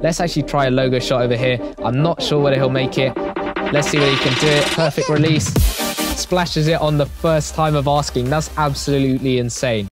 Let's actually try a logo shot over here. I'm not sure whether he'll make it. Let's see whether he can do it. Perfect release. Splashes it on the first time of asking. That's absolutely insane.